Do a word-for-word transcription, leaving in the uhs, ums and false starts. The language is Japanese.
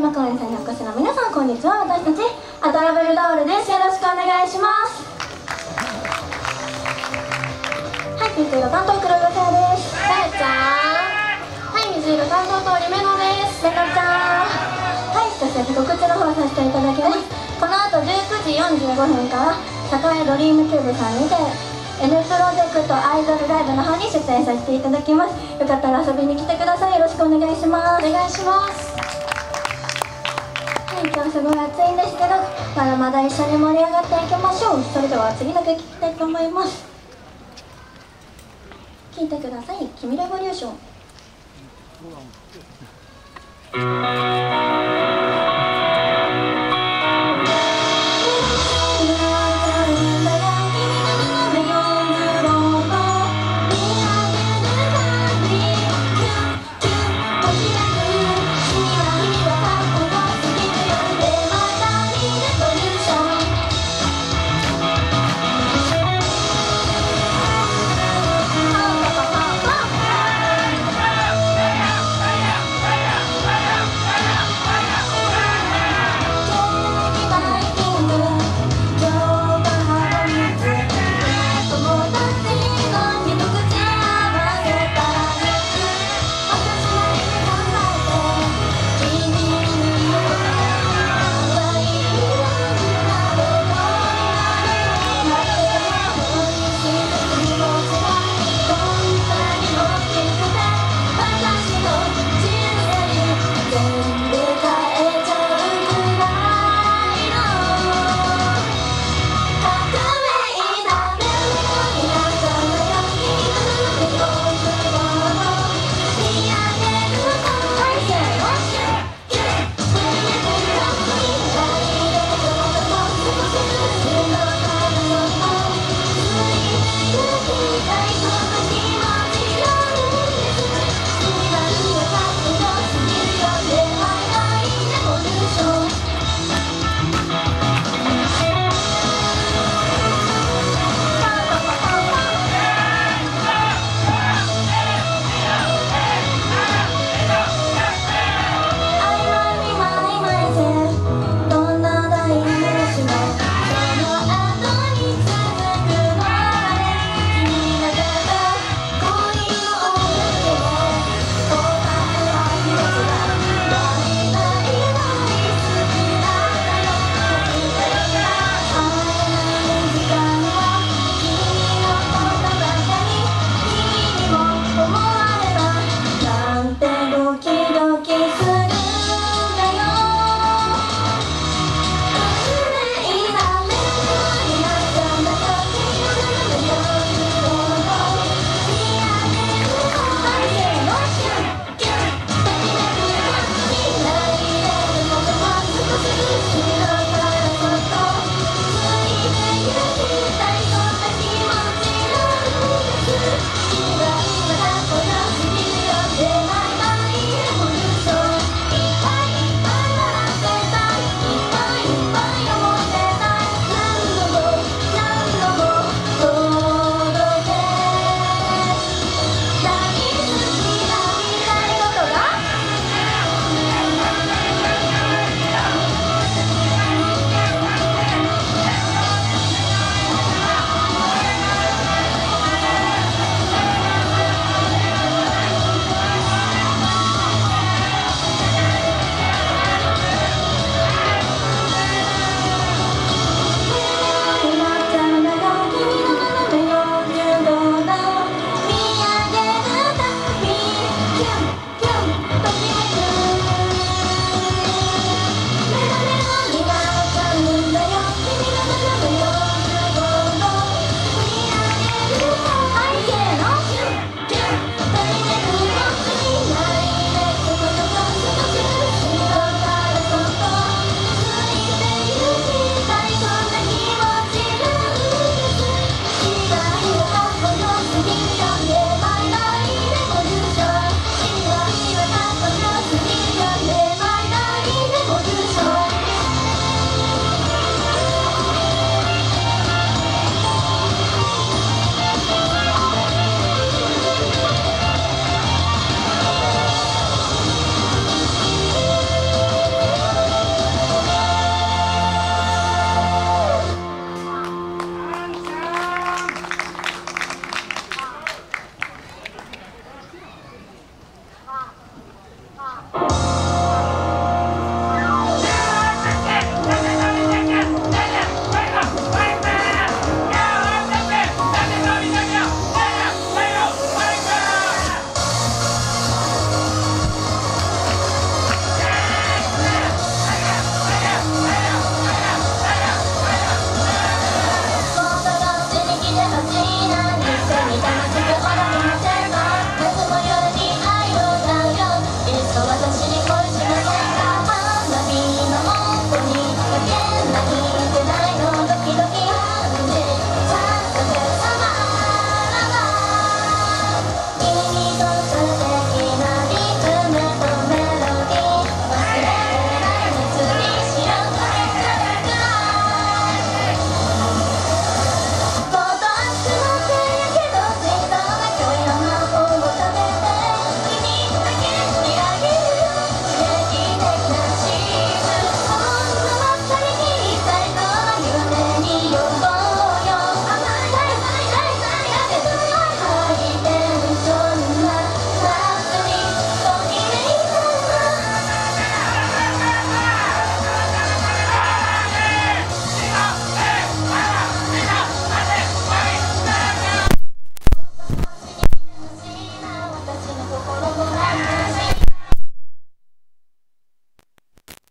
の公演祭にお越しの皆さん、こんにちは。私たちアトラベルドールです。よろしくお願いします。はい、ピンク色担当黒岩さやです。さやちゃん。はい、水色担当通りめのです。めのちゃん。はい、少しだけ告知の方させていただきます。この後じゅうくじよんじゅうごふんから栄ドリームキューブさんにて N プロジェクトアイドルライブの方に出演させていただきます。よかったら遊びに来てください。よろしくお願いします。お願いします。はい、今日すごい暑いんですけど、まだまだ一緒に盛り上がっていきましょう。それでは次の曲聴きたいと思います。聴いてください。君レボリューション。